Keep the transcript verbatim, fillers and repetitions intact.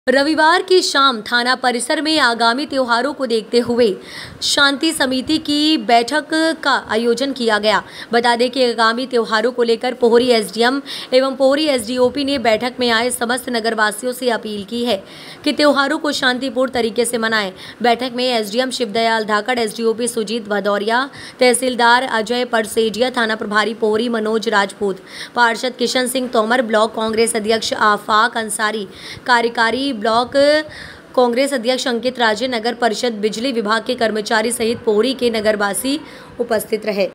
रविवार की शाम थाना परिसर में आगामी त्योहारों को देखते हुए शांति समिति की बैठक का आयोजन किया गया। बता दें कि आगामी त्योहारों को लेकर पोहरी एसडीएम एवं पोहरी एसडीओपी ने बैठक में आए समस्त नगरवासियों से अपील की है कि त्योहारों को शांतिपूर्ण तरीके से मनाएं। बैठक में एसडीएम शिवदयाल धाकड़, एसडीओपी सुजीत भदौरिया, तहसीलदार अजय परसेडिया, थाना प्रभारी पोहरी मनोज राजपूत, पार्षद किशन सिंह तोमर, ब्लॉक कांग्रेस अध्यक्ष आफाक अंसारी, कार्यकारी ब्लॉक कांग्रेस अध्यक्ष अंकित राजे, नगर परिषद बिजली विभाग के कर्मचारी सहित पोहरी के नगरवासी उपस्थित रहे।